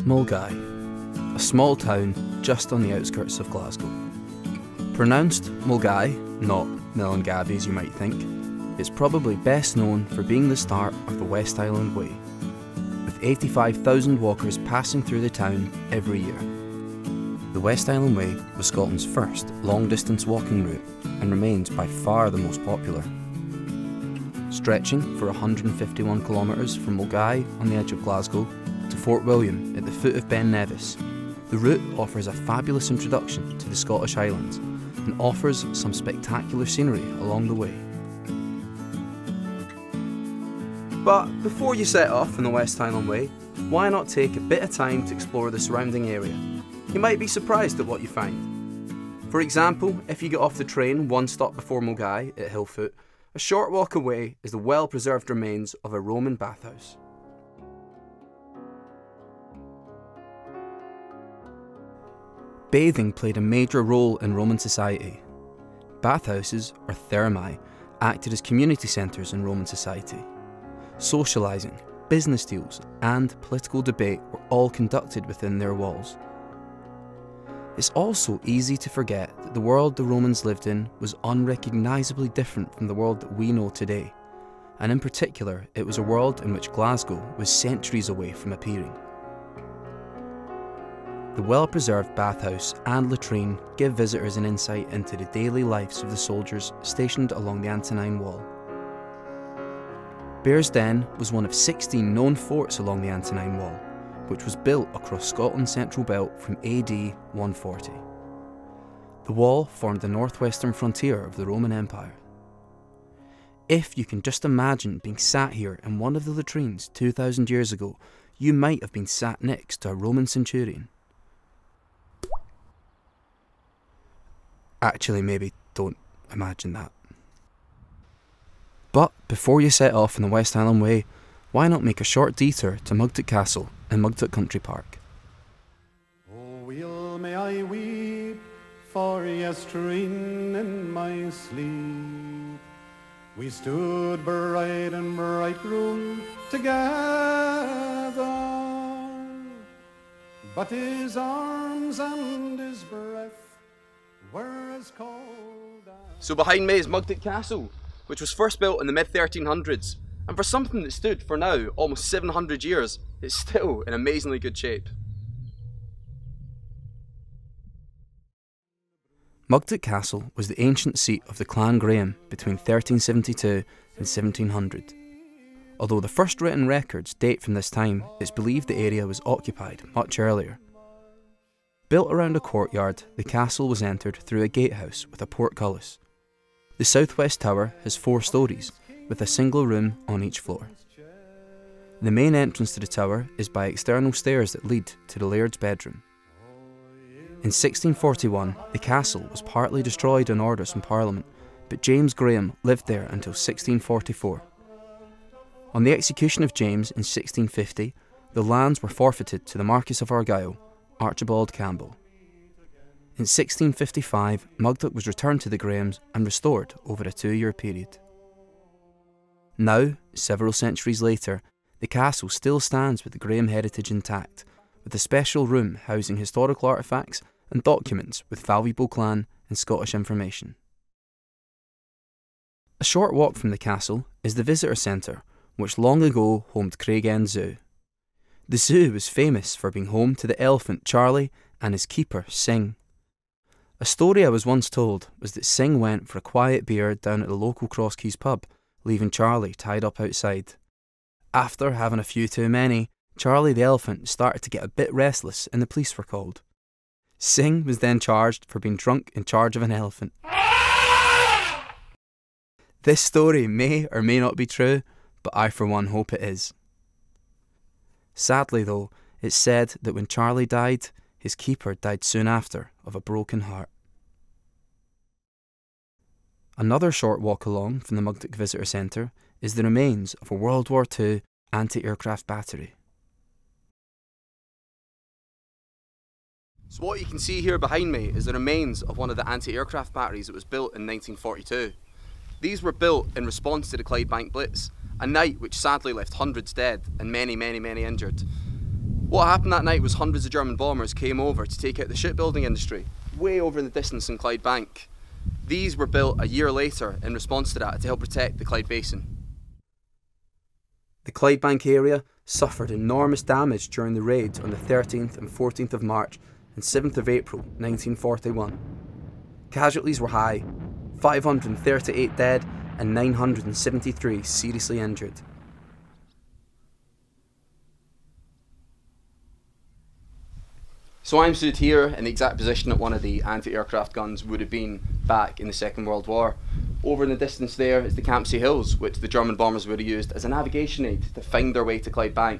Milngavie, a small town just on the outskirts of Glasgow. Pronounced Milngavie, not Milngavie as you might think, it's probably best known for being the start of the West Highland Way, with 85,000 walkers passing through the town every year. The West Highland Way was Scotland's first long-distance walking route and remains by far the most popular. Stretching for 151 kilometres from Milngavie on the edge of Glasgow to Fort William at the foot of Ben Nevis, the route offers a fabulous introduction to the Scottish Highlands and offers some spectacular scenery along the way. But before you set off on the West Highland Way, why not take a bit of time to explore the surrounding area? You might be surprised at what you find. For example, if you get off the train one stop before Milngavie at Hillfoot, a short walk away is the well-preserved remains of a Roman bathhouse. Bathing played a major role in Roman society. Bathhouses, or thermae, acted as community centres in Roman society. Socialising, business deals and political debate were all conducted within their walls. It's also easy to forget that the world the Romans lived in was unrecognisably different from the world that we know today, and in particular it was a world in which Glasgow was centuries away from appearing. The well-preserved bathhouse and latrine give visitors an insight into the daily lives of the soldiers stationed along the Antonine Wall. Bearsden was one of 16 known forts along the Antonine Wall, which was built across Scotland's central belt from AD 140. The wall formed the northwestern frontier of the Roman Empire. If you can just imagine being sat here in one of the latrines 2,000 years ago, you might have been sat next to a Roman centurion. Actually, maybe don't imagine that. But before you set off on the West Highland Way, why not make a short detour to Mugdock Castle in Mugdock Country Park? Oh, weel may I weep for yestreen in my sleep. We stood bride and bridegroom together, but his arms and his breath were as cold as... So behind me is Mugdock Castle, which was first built in the mid-1300s. And for something that stood for now almost 700 years, it's still in amazingly good shape. Mugdock Castle was the ancient seat of the Clan Graham between 1372 and 1700. Although the first written records date from this time, it's believed the area was occupied much earlier. Built around a courtyard, the castle was entered through a gatehouse with a portcullis. The southwest tower has 4 stories, with a single room on each floor. The main entrance to the tower is by external stairs that lead to the laird's bedroom. In 1641, the castle was partly destroyed on orders from Parliament, but James Graham lived there until 1644. On the execution of James in 1650, the lands were forfeited to the Marquis of Argyll, Archibald Campbell. In 1655, Mugdock was returned to the Grahams and restored over a 2-year period. Now, several centuries later, the castle still stands with the Graham heritage intact, with a special room housing historical artefacts and documents with valuable clan and Scottish information. A short walk from the castle is the visitor centre, which long ago homed Craigmaddie Zoo. The zoo was famous for being home to the elephant Charlie and his keeper Sing. A story I was once told was that Sing went for a quiet beer down at the local Crosskeys pub, leaving Charlie tied up outside. After having a few too many, Charlie the elephant started to get a bit restless and the police were called. Sing was then charged for being drunk in charge of an elephant. This story may or may not be true, but I for one hope it is. Sadly though, it's said that when Charlie died, his keeper died soon after of a broken heart. Another short walk along from the Mugdock Visitor Centre is the remains of a World War II anti-aircraft battery. So what you can see here behind me is the remains of one of the anti-aircraft batteries that was built in 1942. These were built in response to the Clydebank Blitz, a night which sadly left hundreds dead and many injured. What happened that night was hundreds of German bombers came over to take out the shipbuilding industry, way over in the distance in Clydebank. These were built a year later in response to that to help protect the Clyde Basin. The Clydebank area suffered enormous damage during the raids on the 13th and 14th of March and 7th of April 1941. Casualties were high, 538 dead and 973 seriously injured. So I'm stood here in the exact position that one of the anti-aircraft guns would have been back in the Second World War. Over in the distance there is the Campsie Hills, which the German bombers would have used as a navigation aid to find their way to Clydebank.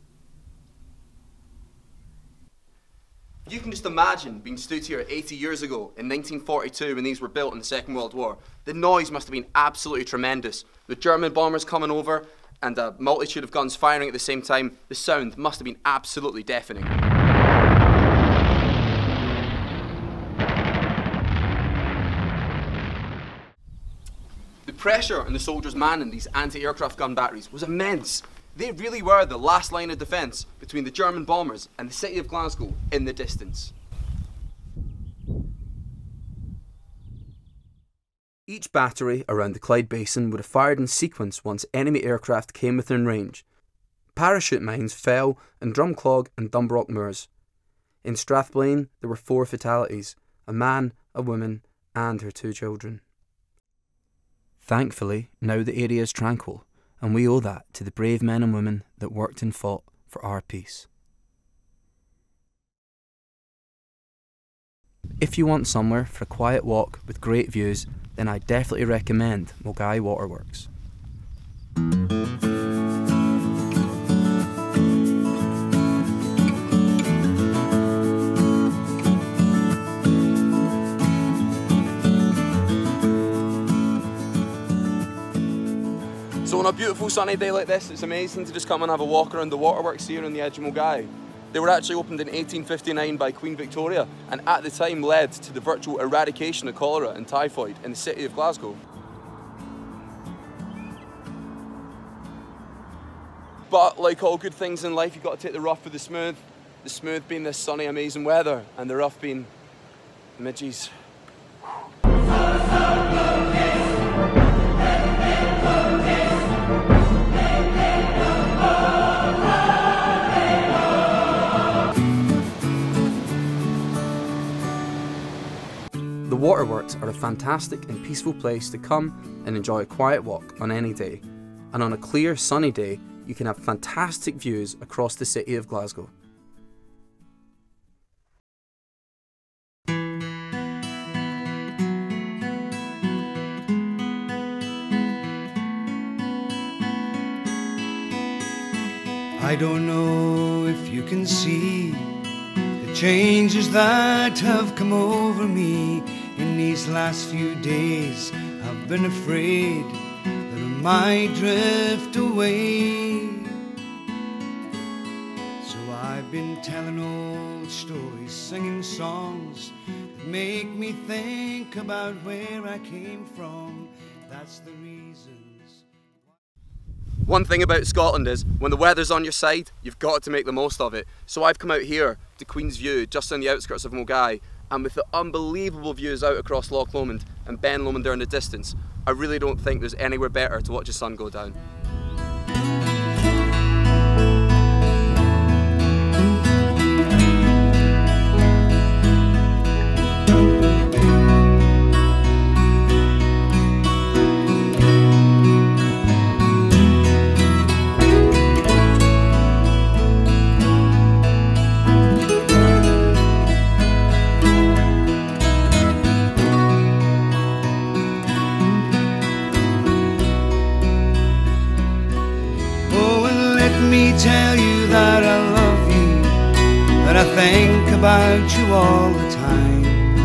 You can just imagine being stood here 80 years ago in 1942 when these were built in the Second World War. The noise must have been absolutely tremendous. The German bombers coming over and a multitude of guns firing at the same time. The sound must have been absolutely deafening. The pressure on the soldiers manning these anti-aircraft gun batteries was immense. They really were the last line of defence between the German bombers and the city of Glasgow in the distance. Each battery around the Clyde Basin would have fired in sequence once enemy aircraft came within range. Parachute mines fell in Drumclog and Dumbrock Moors. In Strathblane there were 4 fatalities, a man, a woman and her 2 children. Thankfully, now the area is tranquil, and we owe that to the brave men and women that worked and fought for our peace. If you want somewhere for a quiet walk with great views, then I definitely recommend Milngavie Waterworks. So on a beautiful sunny day like this, it's amazing to just come and have a walk around the waterworks here on the edge of Milngavie. They were actually opened in 1859 by Queen Victoria and at the time led to the virtual eradication of cholera and typhoid in the city of Glasgow. But like all good things in life, you've got to take the rough with the smooth being this sunny amazing weather and the rough being the midges. The waterworks are a fantastic and peaceful place to come and enjoy a quiet walk on any day, and on a clear sunny day you can have fantastic views across the city of Glasgow. I don't know if you can see the changes that have come over me in these last few days. I've been afraid that I might drift away, so I've been telling old stories, singing songs that make me think about where I came from. That's the reasons. One thing about Scotland is, when the weather's on your side, you've got to make the most of it. So I've come out here to Queen's View, just on the outskirts of Milngavie, and with the unbelievable views out across Loch Lomond and Ben Lomond there in the distance, I really don't think there's anywhere better to watch the sun go down. Tell you that I love you, that I think about you all the time.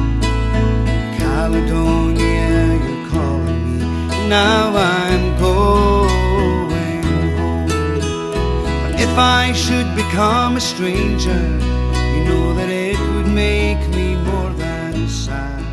Caledonia, you're calling me, now I'm going home. But if I should become a stranger, you know that it would make me more than sad.